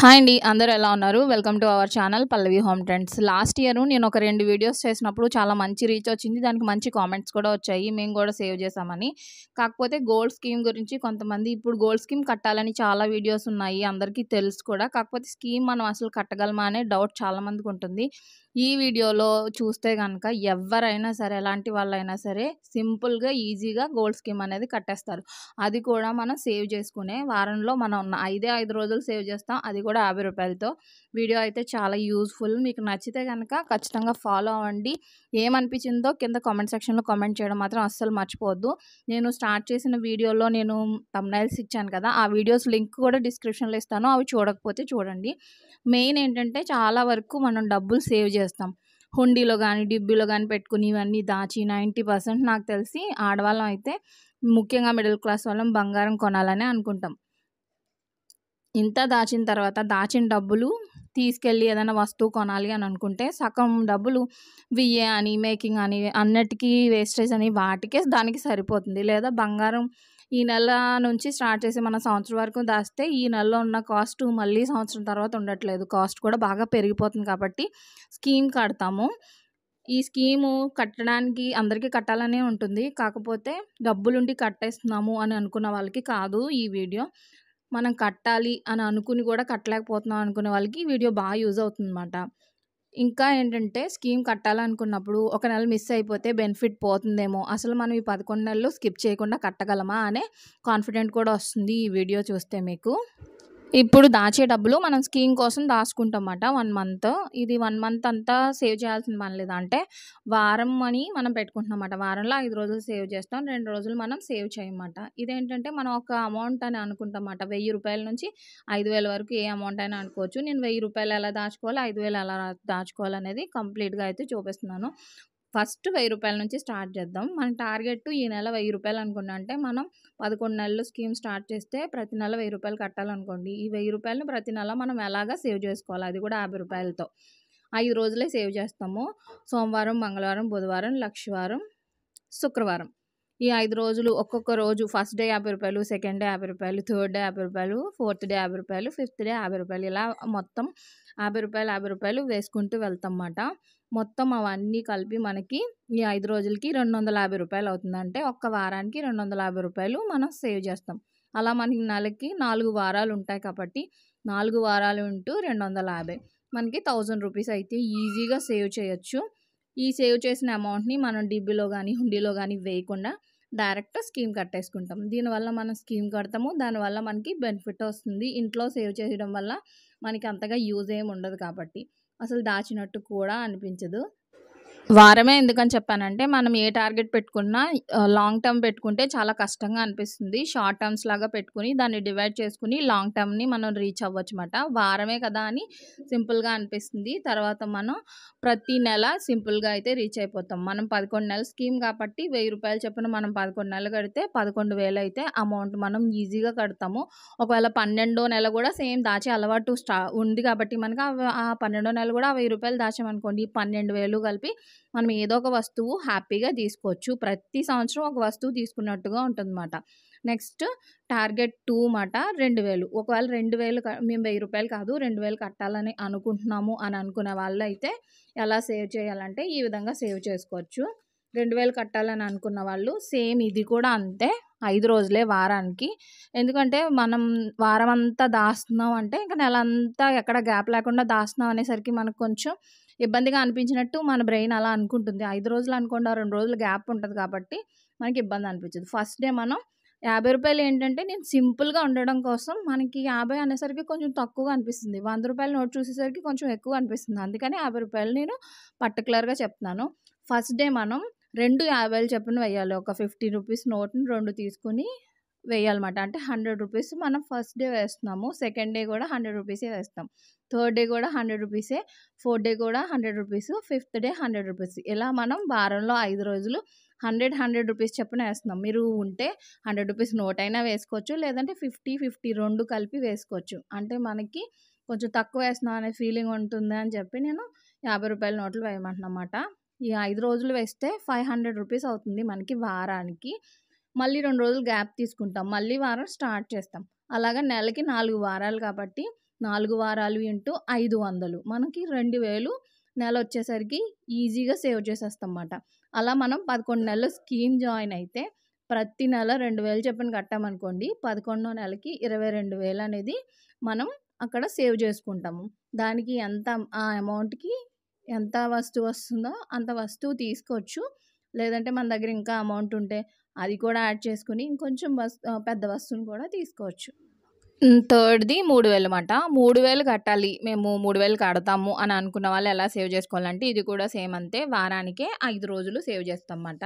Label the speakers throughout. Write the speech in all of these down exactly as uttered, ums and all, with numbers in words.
Speaker 1: Hi అండి. అందరూ ఎలా ఉన్నారు? Welcome to our channel Pallavi home trends. Last year నేను ఒక రెండు వీడియోస్ చేసినప్పుడు చాలా మంచి రీచ్ వచ్చింది. దానికి మంచి కామెంట్స్ కూడా వచ్చాయి. మేము కూడా సేవ్ చేశామని. కాకపోతే గోల్డ్ స్కీమ్ గురించి కొంతమంది ఇప్పుడు గోల్డ్ స్కీమ్ కట్టాలని చాలా వీడియోస్ ఉన్నాయి. అందరికీ తెలుసు కూడా. కాకపోతే స్కీమ్ మనం అసలు కట్టగలమా అనే డౌట్ చాలా మందికి ఉంటుంది. ఈ వీడియోలో చూస్తే గనక ఎవరైనా సరే, ఎలాంటి వాళ్ళైనా సరే సింపుల్‌గా, ఈజీగా గోల్డ్ స్కీమ్ అనేది కట్టేస్తారు. అది కూడా మనం సేవ్ చేసుకునే వారంలో మనం ఐదే ఐదు రోజులు సేవ్ చేస్తాం. అది కూడా యాభై రూపాయలతో. వీడియో అయితే చాలా యూజ్‌ఫుల్. మీకు నచ్చితే గనక ఖచ్చితంగా ఫాలో అవ్వండి. ఏమనిపించిందో కింద కామెంట్ సెక్షన్‌లో కామెంట్ చేయడం మాత్రం అస్సలు మర్చిపోవద్దు. నేను స్టార్ట్ చేసిన వీడియోలో నేను థంబ్‌నెయిల్స్ ఇచ్చాను కదా! ఆ వీడియోస్ లింక్ కూడా డిస్క్రిప్షన్‌లో ఇస్తాను. అవి చూడకపోతే చూడండి. మెయిన్ ఏంటంటే చాలా వరకు మనం డబ్బులు సేవ్ చేస్తాం. హుండీలో గానీ, డిబ్బీలో గానీ పెట్టుకుని ఇవన్నీ దాచి తొంభై శాతం నాకు తెలిసి ఆడవాళ్ళం అయితే ముఖ్యంగా మిడిల్ క్లాస్ వాళ్ళం బంగారం కొనాలనే అనుకుంటాం. ఇంత దాచిన తర్వాత దాచిన డబ్బులు తీసుకెళ్ళి ఏదైనా వస్తువు కొనాలి అని అనుకుంటే సగం డబ్బులు విఏ అని, మేకింగ్ అని, అన్నిటికీ వేస్టేజ్ అని వాటికే దానికి సరిపోతుంది. లేదా బంగారం ఈ నెల నుంచి స్టార్ట్ చేసి మన సంవత్సరం వరకు దాస్తే ఈ నెలలో ఉన్న కాస్ట్ మళ్ళీ సంవత్సరం తర్వాత ఉండట్లేదు. కాస్ట్ కూడా బాగా పెరిగిపోతుంది కాబట్టి స్కీమ్ కడతాము. ఈ స్కీము కట్టడానికి అందరికీ కట్టాలనే ఉంటుంది. కాకపోతే డబ్బులుండి కట్టేస్తున్నాము అని అనుకున్న వాళ్ళకి కాదు ఈ వీడియో. మనం కట్టాలి అని అనుకుని కూడా కట్టలేకపోతున్నాం అనుకునే వాళ్ళకి ఈ వీడియో బాగా యూజ్ అవుతుందన్నమాట. ఇంకా ఏంటంటే స్కీమ్ కట్టాలనుకున్నప్పుడు ఒక నెల మిస్ అయిపోతే బెనిఫిట్ పోతుందేమో, అసలు మనం ఈ పదకొండు నెలలు స్కిప్ చేయకుండా కట్టగలమా అనే కాన్ఫిడెంట్ కూడా వస్తుంది ఈ వీడియో చూస్తే మీకు. ఇప్పుడు దాచే డబ్బులు మనం స్కీమ్ కోసం దాచుకుంటామట వన్ మంత్. ఇది వన్ మంత్ అంతా సేవ్ చేయాల్సిన పని లేదు. అంటే వారం అని మనం పెట్టుకుంటున్నామట. వారంలో ఐదు రోజులు సేవ్ చేస్తాం. రెండు రోజులు మనం సేవ్ చేయమట. ఇదేంటంటే మనం ఒక అమౌంట్ అని అనుకుంటామట. రూ. వెయ్యి నుంచి ఐదు వేల వరకు ఏ అమౌంట్ అయినా అనుకోవచ్చు. నేను రూ. వెయ్యి ఎలా దాచుకోవాలి, ఐదు వేలు ఎలా దాచుకోవాలనేది కంప్లీట్‌గా అయితే చూపిస్తున్నాను. ఫస్ట్ రూ. వెయ్యి నుంచి స్టార్ట్ చేద్దాం. మన టార్గెట్ ఈ నెల రూ. వెయ్యి అనుకున్నా అంటే మనం పదకొండు నెలలు స్కీమ్ స్టార్ట్ చేస్తే ప్రతి నెల రూ. వెయ్యి కట్టాలనుకోండి. ఈ రూ. వెయ్యి ప్రతి నెల మనం ఎలాగా సేవ్ చేసుకోవాలి. అది కూడా యాభై రూపాయలతో. ఐదు రోజులే సేవ్ చేస్తాము. సోమవారం, మంగళవారం, బుధవారం, లక్షవారం, శుక్రవారం. ఈ ఐదు రోజులు ఒక్కొక్క రోజు ఫస్ట్ డే యాభై రూపాయలు, సెకండ్ డే యాభై రూపాయలు, థర్డ్ డే యాభై రూపాయలు, ఫోర్త్ డే యాభై రూపాయలు, ఫిఫ్త్ డే యాభై రూపాయలు ఇలా మొత్తం యాభై రూపాయలు, యాభై రూపాయలు వేసుకుంటూ వెళ్తామన్నమాట. మొత్తం అవన్నీ కలిపి మనకి ఈ ఐదు రోజులకి రెండు వందల యాభై రూపాయలు అవుతుంది. అంటే ఒక్క వారానికి రెండు వందల యాభై రూపాయలు మనం సేవ్ చేస్తాం. అలా మనకి నెలకి నాలుగు వారాలు ఉంటాయి కాబట్టి నాలుగు వారాలు ఇంటూ రెండు వందల యాభై మనకి థౌజండ్ రూపీస్ అయితే ఈజీగా సేవ్ చేయొచ్చు. ఈ సేవ్ చేసిన అమౌంట్‌ని మనం డిబ్బీలో కానీ, హుండీలో కానీ వేయకుండా డైరెక్ట్ స్కీమ్ కట్టేసుకుంటాం. దీనివల్ల మనం స్కీమ్ కడతాము. దానివల్ల మనకి బెనిఫిట్ వస్తుంది. ఇంట్లో సేవ్ చేయడం వల్ల మనకి అంతగా యూజ్ ఏమి ఉండదు కాబట్టి అసలు దాచినట్టు కూడా అనిపించదు. వారమే ఎందుకని చెప్పానంటే మనం ఏ టార్గెట్ పెట్టుకున్నా లాంగ్ టర్మ్ పెట్టుకుంటే చాలా కష్టంగా అనిపిస్తుంది. షార్ట్ టర్మ్స్ లాగా పెట్టుకుని దాన్ని డివైడ్ చేసుకుని లాంగ్ టర్మ్‌ని మనం రీచ్ అవ్వచ్చమాట. వారమే కదా అని సింపుల్‌గా అనిపిస్తుంది. తర్వాత మనం ప్రతి నెల సింపుల్‌గా అయితే రీచ్ అయిపోతాం. మనం పదకొండు నెలల స్కీమ్ కాబట్టి రూ. వెయ్యి చొప్పున మనం పదకొండు నెలలు కడితే పదకొండు వేలు అయితే అమౌంట్ మనం ఈజీగా కడతాము. ఒకవేళ పన్నెండో నెల కూడా సేమ్ దాచే అలవాటు స్టా ఉంది కాబట్టి మనకు ఆ పన్నెండో నెల కూడా ఆ రూ. వెయ్యి దాచామనుకోండి పన్నెండు వేలు కలిపి మనం ఏదో ఒక వస్తువు హ్యాపీగా తీసుకోవచ్చు. ప్రతి సంవత్సరం ఒక వస్తువు తీసుకున్నట్టుగా ఉంటుందన్నమాట. నెక్స్ట్ టార్గెట్ టూ మాట రెండు వేలు. ఒకవేళ రెండు వేలు క మేము రూ. వెయ్యి కాదు రెండు వేలు కట్టాలని అనుకుంటున్నాము అని అనుకునే వాళ్ళైతే ఎలా సేవ్ చేయాలంటే ఈ విధంగా సేవ్ చేసుకోవచ్చు. రెండు వేలు కట్టాలని అనుకున్న వాళ్ళు సేమ్ ఇది కూడా అంతే. ఐదు రోజులే వారానికి. ఎందుకంటే మనం వారం అంతా దాస్తున్నాం అంటే ఇంక నెలంతా ఎక్కడ గ్యాప్ లేకుండా దాస్తున్నాం అనేసరికి మనకు కొంచెం ఇబ్బందిగా అనిపించినట్టు మన బ్రెయిన్ అలా అనుకుంటుంది. ఐదు రోజులు అనుకోండి రెండు రోజులు గ్యాప్ ఉంటుంది కాబట్టి మనకి ఇబ్బంది అనిపించదు. ఫస్ట్ డే మనం యాభై రూపాయలు ఏంటంటే నేను సింపుల్‌గా ఉండడం కోసం మనకి యాభై అనేసరికి కొంచెం తక్కువగా అనిపిస్తుంది. వంద రూపాయల నోట్ చూసేసరికి కొంచెం ఎక్కువ అనిపిస్తుంది. అందుకని యాభై రూపాయలు నేను పర్టిక్యులర్‌గా చెప్తున్నాను. ఫస్ట్ డే మనం రెండు యాభైలు చొప్పున వేయాలి. ఒక యాభై రూపీస్ నోట్‌ని రెండు తీసుకొని వేయాలన్నమాట. అంటే వంద రూపీస్ మనం ఫస్ట్ డే వేస్తున్నాము. సెకండ్ డే కూడా వంద రూపీసే వేస్తాం. థర్డ్ డే కూడా వంద రూపీసే. ఫోర్త్ డే కూడా వంద రూపీస్. ఫిఫ్త్ డే వంద రూపీస్. ఇలా మనం వారంలో ఐదు రోజులు వంద, వంద రూపీస్ చొప్పున వేస్తున్నాం. మీరు ఉంటే వంద రూపీస్ నోట్ అయినా వేసుకోవచ్చు. లేదంటే యాభై, యాభై రెండు కలిపి వేసుకోవచ్చు. అంటే మనకి కొంచెం తక్కువ వేస్తున్నాం అనే ఫీలింగ్ ఉంటుంది అని చెప్పి నేను యాభై రూపాయల నోట్లు వేయమంటున్నమాట. ఈ ఐదు రోజులు వేస్తే ఐదు వందల రూపీస్ అవుతుంది మనకి వారానికి. మళ్ళీ రెండు రోజులు గ్యాప్ తీసుకుంటాం. మళ్ళీ వారం స్టార్ట్ చేస్తాం. అలాగా నెలకి నాలుగు వారాలు కాబట్టి నాలుగు వారాలు ఇంటూ ఐదు వందలు మనకి రెండు వేలు నెల వచ్చేసరికి ఈజీగా సేవ్ చేసేస్తామన్నమాట. అలా మనం పదకొండు నెలలు స్కీమ్ జాయిన్ అయితే ప్రతి నెల రెండు వేలు చొప్పున కట్టామనుకోండి, పదకొండో నెలకి ఇరవై రెండు వేలు అనేది మనం అక్కడ సేవ్ చేసుకుంటాము. దానికి ఎంత ఆ అమౌంట్‌కి ఎంత వస్తువు వస్తుందో అంత వస్తువు తీసుకోవచ్చు. లేదంటే మన దగ్గర ఇంకా అమౌంట్ ఉంటే అది కూడా యాడ్ చేసుకొని ఇంకొంచెం వస్ ఆహ్, పెద్ద వస్తువుని కూడా తీసుకోవచ్చు. హ్మ్. థర్డ్‌ది మూడు వేలు మాట. మూడు వేలు కట్టాలి. మేము మూడు వేలు కడతాము అని అనుకున్న వాళ్ళు ఎలా సేవ్ చేసుకోవాలంటే ఇది కూడా సేమ్ అంతే. వారానికే ఐదు రోజులు సేవ్ చేస్తామన్నమాట.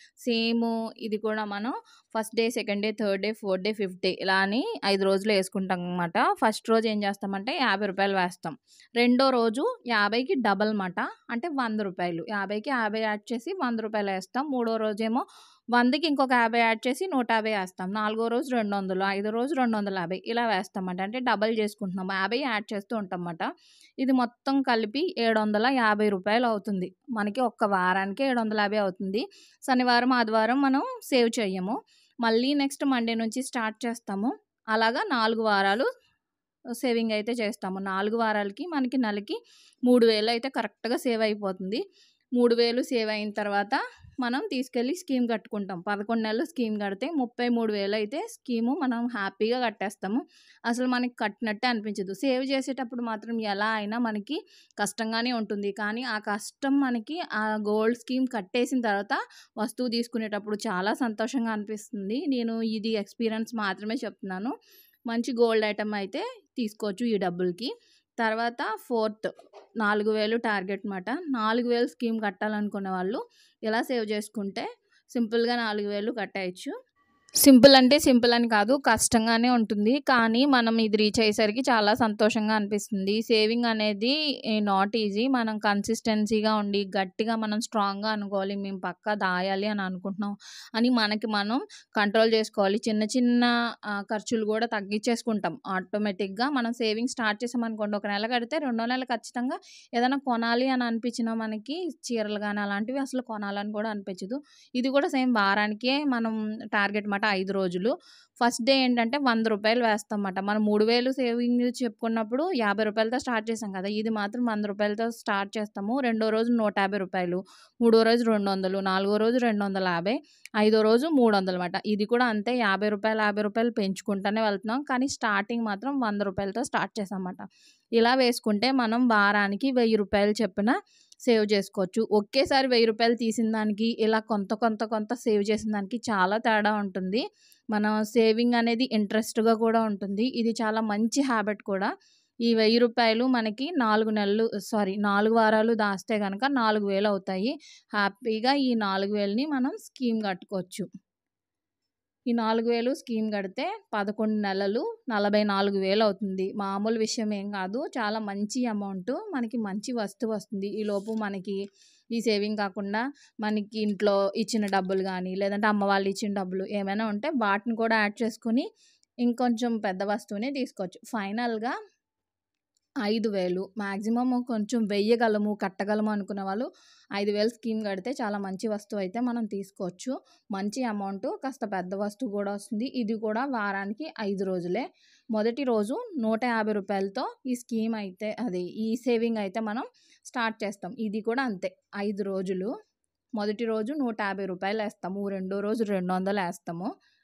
Speaker 1: సేము ఇది కూడా మనం first day, second day, third day, fourth day, fifth day ఇలా అని ఐదు రోజులు వేసుకుంటాం అన్నమాట. ఫస్ట్ రోజు ఏం చేస్తామంటే రూ. యాభై వేస్తాం. రెండో రోజు యాభైకి డబల్ మాట. అంటే రూ. వంద. యాభైకి యాభై యాడ్ చేసి రూ. వంద వేస్తాం. మూడో రోజేమో వందకి ఇంకొక యాభై యాడ్ చేసి నూట యాభై వేస్తాం. నాలుగో రోజు రెండు వందలు, ఐదో రోజు రెండు వందల యాభై ఇలా వేస్తామన్నమాట. అంటే డబల్ చేసుకుంటున్నాం. యాభై యాడ్ చేస్తూ ఉంటామన్నమాట. ఇది మొత్తం కలిపి ఏడు వందల యాభై రూపాయలు అవుతుంది. మనకి ఒక్క వారానికి ఏడు వందల యాభై అవుతుంది. శనివారం, ఆదివారం మనం సేవ్ చెయ్యము. మళ్ళీ నెక్స్ట్ మండే నుంచి స్టార్ట్ చేస్తాము. అలాగా నాలుగు వారాలు సేవింగ్ అయితే చేస్తాము. నాలుగు వారాలకి మనకి నెలకి మూడు వేలు అయితే కరెక్ట్‌గా సేవ్ అయిపోతుంది. మూడు వేలు సేవ్ అయిన తర్వాత మనం తీసుకెళ్ళి స్కీమ్ కట్టుకుంటాం. పదకొండు నెలలు స్కీమ్ కడితే ముప్పై మూడు వేలు అయితే స్కీము మనం హ్యాపీగా కట్టేస్తాము. అసలు మనకి కట్టినట్టే అనిపించదు. సేవ్ చేసేటప్పుడు మాత్రం ఎలా అయినా మనకి కష్టంగానే ఉంటుంది. కానీ ఆ కష్టం మనకి ఆ గోల్డ్ స్కీమ్ కట్టేసిన తర్వాత వస్తువు తీసుకునేటప్పుడు చాలా సంతోషంగా అనిపిస్తుంది. నేను ఇది ఎక్స్‌పీరియన్స్ మాత్రమే చెప్తున్నాను. మంచి గోల్డ్ ఐటెమ్ అయితే తీసుకోవచ్చు ఈ డబ్బులకి. తర్వాత ఫోర్త్ నాలుగు వేలు టార్గెట్ మాట. నాలుగు వేలు స్కీమ్ కట్టాలనుకునే వాళ్ళు ఎలా సేవ్ చేసుకుంటే సింపుల్‌గా నాలుగు వేలు కట్టేయచ్చు. సింపుల్ అంటే సింపుల్ అని కాదు, కష్టంగానే ఉంటుంది. కానీ మనం ఇది రీచ్ అయ్యేసరికి చాలా సంతోషంగా అనిపిస్తుంది. సేవింగ్ అనేది నాట్ ఈజీ. మనం కన్సిస్టెన్సీగా ఉండి గట్టిగా మనం స్ట్రాంగ్‌గా అనుకోవాలి. మేము పక్కా దాయాలి అని అనుకుంటున్నాం అని మనకి మనం కంట్రోల్ చేసుకోవాలి. చిన్న చిన్న ఆహ్, ఖర్చులు కూడా తగ్గించేసుకుంటాం ఆటోమేటిక్‌గా. మనం సేవింగ్ స్టార్ట్ చేసామనుకోండి, ఒక నెల కడితే రెండో నెల ఖచ్చితంగా ఏదైనా కొనాలి అని అనిపించినా మనకి చీరలు గానీ అలాంటివి అసలు కొనాలని కూడా అనిపించదు. ఇది కూడా సేమ్ వారానికే మనం టార్గెట్ మాట. ఐదు రోజులు. ఫస్ట్ డే ఏంటంటే రూ. వంద వేస్తామన్నమాట. మనం మూడు వేలు సేవింగ్ చెప్పుకున్నప్పుడు రూ. యాభై రూపాయలతో స్టార్ట్ చేసాం కదా! ఇది మాత్రం రూ. వంద రూపాయలతో స్టార్ట్ చేస్తాము. రెండో రోజు రూ. నూట యాభై రూపాయలు, మూడో రోజు రెండు వందలు, నాలుగో రోజు రెండు వందల యాభై, ఐదో రోజు మూడు వందలు మాట. ఇది కూడా అంతే రూ. యాభై రూపాయలు, యాభై రూపాయలు పెంచుకుంటూనే వెళ్తున్నాం. కానీ స్టార్టింగ్ మాత్రం రూ. వంద రూపాయలతో స్టార్ట్ చేసామన్నమాట. ఇలా వేసుకుంటే మనం వారానికి రూ. వెయ్యి రూపాయలు చొప్పున సేవ్ చేసుకోవచ్చు. ఒకేసారి రూ. వెయ్యి తీసిన దానికి ఇలా కొంత కొంత కొంత సేవ్ చేసిన దానికి చాలా తేడా ఉంటుంది. మన సేవింగ్ అనేది ఇంట్రెస్ట్‌గా కూడా ఉంటుంది. ఇది చాలా మంచి హ్యాబిట్ కూడా. ఈ రూ. వెయ్యి మనకి నాలుగు నెలలు సారీ నాలుగు వారాలు దాస్తే గనక నాలుగు వేలు అవుతాయి. హ్యాపీగా ఈ నాలుగు వేలని మనం స్కీమ్ కట్టుకోవచ్చు. ఈ నాలుగు వేలు స్కీమ్ కడితే పదకొండు నెలలు నలభై నాలుగు వేలు అవుతుంది. మామూలు విషయం ఏం కాదు. చాలా మంచి అమౌంట్. మనకి మంచి వస్తువు వస్తుంది. ఈలోపు మనకి ఈ సేవింగ్ కాకుండా మనకి ఇంట్లో ఇచ్చిన డబ్బులు గానీ, లేదంటే అమ్మ వాళ్ళు ఇచ్చిన డబ్బులు ఏమైనా ఉంటే వాటిని కూడా యాడ్ చేసుకొని ఇంకొంచెం పెద్ద వస్తువునే తీసుకోవచ్చు. ఫైనల్‌గా ఐదు వేలు మాక్సిమం కొంచెం వెయ్యగలము, కట్టగలము అనుకున్న వాళ్ళు ఐదు వేలు స్కీమ్ కడితే చాలా మంచి వస్తువు అయితే మనం తీసుకోవచ్చు. మంచి అమౌంట్, కాస్త పెద్ద వస్తువు కూడా వస్తుంది. ఇది కూడా వారానికి ఐదు రోజులే. మొదటి రోజు నూట యాభై రూపాయలతో ఈ స్కీమ్ అయితే అది ఈ సేవింగ్ అయితే మనం స్టార్ట్ చేస్తాం. ఇది కూడా అంతే ఐదు రోజులు. మొదటి రోజు నూట యాభై రూపాయలు వేస్తాము. రెండో రోజు రెండు వందలు వేస్తాము.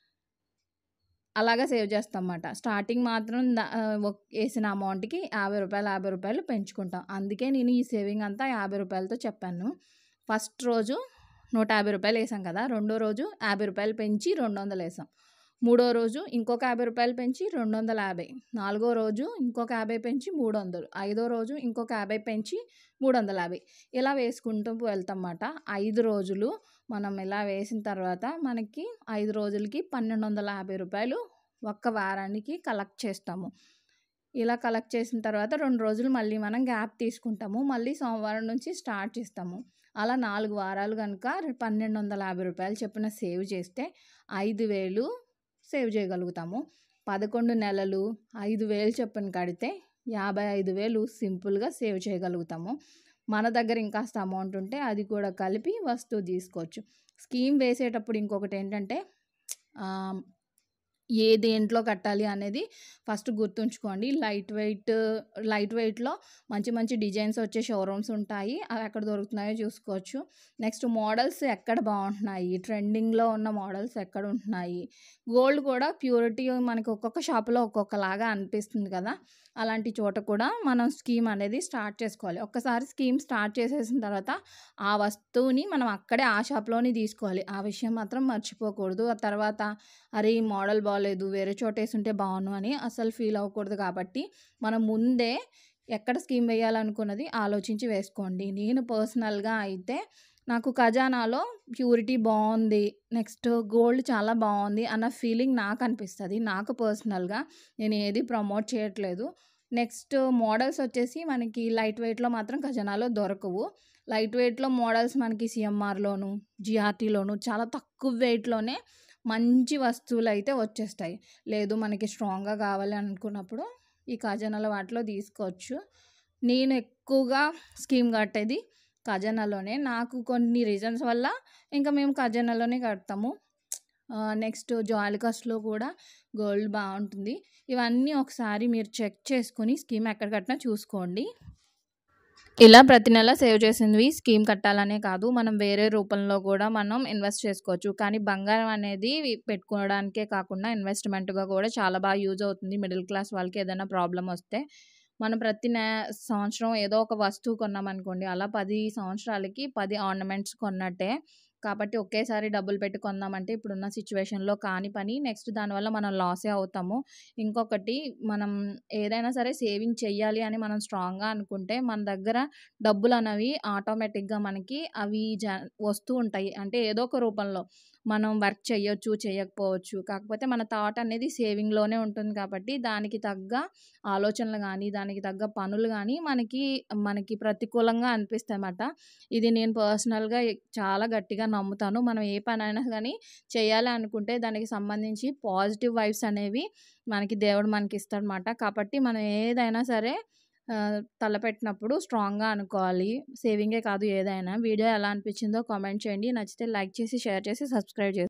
Speaker 1: అలాగా సేవ్ చేస్తామన్నమాట. స్టార్టింగ్ మాత్రం ద ఆహ్, ఒక్ ఏసిన అమౌంట్‌కి రూ. యాభై రూపాయలు, యాభై రూపాయలు పెంచుకుంటాం. అందుకే నేను ఈ సేవింగ్ అంతా రూ. యాభై రూపాయలతో చెప్పాను. ఫస్ట్ రోజు నూట యాభై రూపాయలు ఏసాం కదా! రెండో రోజు రూ. యాభై రూపాయలు పెంచి రెండు వందలు ఏసాం. మూడో రోజు ఇంకొక రూ. యాభై రూపాయలు పెంచి రెండు వందల యాభై, నాలుగో రోజు ఇంకొక యాభై పెంచి మూడు వందలు, ఐదో రోజు ఇంకొక యాభై పెంచి మూడు వందల యాభై ఇలా వేసుకుంటూ వెళ్తామన్నమాట. ఐదు రోజులు మనం ఇలా వేసిన తర్వాత మనకి ఐదు రోజులకి పన్నెండు వందల యాభై రూపాయలు ఒక్క వారానికి కలెక్ట్ చేస్తాము. ఇలా కలెక్ట్ చేసిన తర్వాత రెండు రోజులు మళ్ళీ మనం గ్యాప్ తీసుకుంటాము. మళ్ళీ సోమవారం నుంచి స్టార్ట్ చేస్తాము. అలా నాలుగు వారాలు గనుక పన్నెండు వందల యాభై రూపాయలు చొప్పున సేవ్ చేస్తే ఐదు వేలు సేవ్ చేయగలుగుతాము. పదకొండు నెలలు ఐదు వేలు చొప్పున కడితే యాభై ఐదు వేలు సింపుల్‌గా సేవ్ చేయగలుగుతాము. మన దగ్గర ఇంకాస్త అమౌంట్ ఉంటే అది కూడా కలిపి వస్తువు తీసుకోవచ్చు. స్కీమ్ వేసేటప్పుడు ఇంకొకటి ఏంటంటే ఆహ్, ఏ దేంట్లో కట్టాలి అనేది ఫస్ట్ గుర్తుంచుకోండి. లైట్ వెయిట్ లైట్ వెయిట్‌లో మంచి మంచి డిజైన్స్ వచ్చే షోరూమ్స్ ఉంటాయి. అవి ఎక్కడ దొరుకుతున్నాయో చూసుకోవచ్చు. నెక్స్ట్ మోడల్స్ ఎక్కడ బాగుంటున్నాయి, ట్రెండింగ్‌లో ఉన్న మోడల్స్ ఎక్కడ ఉంటున్నాయి. గోల్డ్ కూడా ప్యూరిటీ మనకి ఒక్కొక్క షాప్‌లో ఒక్కొక్కలాగా అనిపిస్తుంది కదా! అలాంటి చోట కూడా మనం స్కీమ్ అనేది స్టార్ట్ చేసుకోవాలి. ఒక్కసారి స్కీమ్ స్టార్ట్ చేసేసిన తర్వాత ఆ వస్తువుని మనం అక్కడే ఆ షాప్‌లోనే తీసుకోవాలి. ఆ విషయం మాత్రం మర్చిపోకూడదు. ఆ తర్వాత అరే! ఈ మోడల్ బాలేదు, వేరే చోటేసుంటే బావున్ను అని అస్సలు ఫీల్ అవ్వకూడదు కాబట్టి, మనం ముందే ఎక్కడ స్కీమ్ వేయాలనుకున్నది ఆలోచించి వేసుకోండి. నేను పర్సనల్‌గా అయితే నాకు ఖజానాలో ప్యూరిటీ బావుంది, నెక్స్ట్ గోల్డ్ చాలా బావుంది అన్న ఫీలింగ్ నాకనిపిస్తది. నాకు పర్సనల్‌గా. నేను ఏది ప్రమోట్ చేయట్లేదు. నెక్స్ట్ మోడల్స్ వచ్చేసి మనకి లైట్ వెయిట్‌లో మాత్రం ఖజానాలో దొరకవు. లైట్ వెయిట్‌లో మోడల్స్ మనకి సీఎంఆర్‌లోను, జీఆర్టీలోను చాలా తక్కువ వెయిట్‌లోనే మంచి వస్తువులైతే వచ్చేస్తాయి. లేదు మనకి స్ట్రాంగ్‌గా కావాలి అనుకున్నప్పుడు ఈ ఖజానాల వాటిలో తీసుకోవచ్చు. నేను ఎక్కువగా స్కీమ్ కట్టేది ఖజానాలోనే. నాకు కొన్ని రీజన్స్ వల్ల ఇంకా మేము ఖజానాలోనే కడతాము. ఆహ్, నెక్స్ట్ జాలికాస్‌లో కూడా గోల్డ్ బావుంటుంది. ఇవన్నీ ఒకసారి మీరు చెక్ చేసుకొని స్కీమ్ ఎక్కడ కట్టినా చూసుకోండి. ఇలా ప్రతి నెల సేవ్ చేసినవి స్కీమ్ కట్టాలనే కాదు, మనం వేరే రూపంలో కూడా మనం ఇన్వెస్ట్ చేసుకోవచ్చు. కానీ బంగారం అనేది పెట్టుకోవడానికే కాకుండా ఇన్వెస్ట్‌మెంట్‌గా కూడా చాలా బాగా యూజ్ అవుతుంది. మిడిల్ క్లాస్ వాళ్ళకి ఏదైనా ప్రాబ్లమ్ వస్తే మనం ప్రతి నె సంవత్సరం ఏదో ఒక వస్తువు కొన్నామనుకోండి, అలా పది సంవత్సరాలకి పది ఆర్నమెంట్స్ కొన్నట్టే. కాబట్టి ఒకేసారి డబ్బులు పెట్టి కొందామంటే ఇప్పుడున్న సిట్యుయేషన్‌లో కాని పని. నెక్స్ట్ దానివల్ల మనం లాసే అవుతాము. ఇంకొకటి మనం ఏదైనా సరే సేవింగ్ చెయ్యాలి అని మనం స్ట్రాంగ్‌గా అనుకుంటే మన దగ్గర డబ్బులనేవి ఆటోమేటిక్‌గా మనకి అవి జ వస్తూ ఉంటాయి. అంటే ఏదో ఒక రూపంలో మనం వర్క్ చేయొచ్చు, చేయకపోవచ్చు. కాకపోతే మన థాట్ అనేది సేవింగ్‌లోనే ఉంటుంది కాబట్టి దానికి తగ్గ ఆలోచనలు గానీ, దానికి తగ్గ పనులు గానీ మనకి మనకి ప్రతికూలంగా అనిపిస్తాయన్నమాట. ఇది నేను పర్సనల్‌గా ఎ చాలా గట్టిగా నమ్ముతాను. మనం ఏ పనైనా గానీ చేయాలి అనుకుంటే దానికి సంబంధించి పాజిటివ్ వైబ్స్ అనేవి మనకి దేవుడు మనకిస్తాడనమాట. కాబట్టి మనం ఏదైనా సరే ఆహ్, తలపెట్టినప్పుడు స్ట్రాంగ్‌గా అనుకోవాలి. సేవింగే కాదు ఏదైనా. వీడియో ఎలా అనిపించిందో కామెంట్ చేయండి. నచ్చితే లైక్ చేసి, షేర్ చేసి, సబ్స్క్రైబ్ చేసి